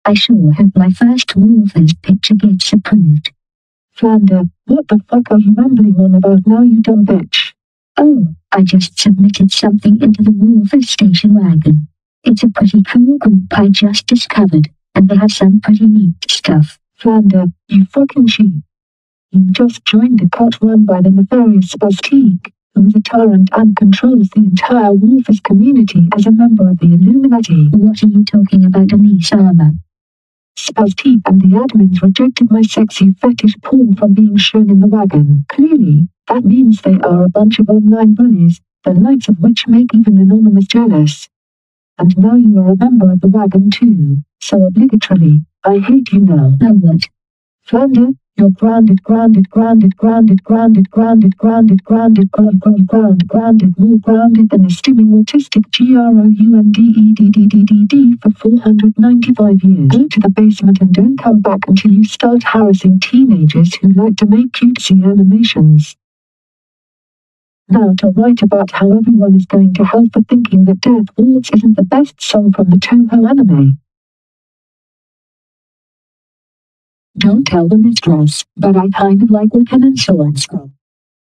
I sure hope my first Wolfers picture gets approved. Flandre, what the fuck are you rambling on about now, you dumb bitch? Oh, I just submitted something into the Wolfers station wagon. It's a pretty cool group I just discovered, and they have some pretty neat stuff. Flandre, you fucking sheep. You just joined a cult run by the nefarious Spastique, who is a tyrant and controls the entire Wolfers community as a member of the Illuminati. What are you talking about, Denise Armour? Spastique and the admins rejected my sexy fetish porn from being shown in the wagon. Clearly, that means they are a bunch of online bullies, the likes of which make even Anonymous jealous. And now you are a member of the wagon too, so obligatorily, I hate you now. Now what? Flandre, you're grounded, more grounded than a stimming autistic GROUNDEDDDDD for 495 years. Go to the basement and don't come back until you start harassing teenagers who like to make cutesy animations. Now to write about how everyone is going to hell for thinking that Death Waltz isn't the best song from the Toho anime. Don't tell the mistress, but I kind of like Wiccan and so on.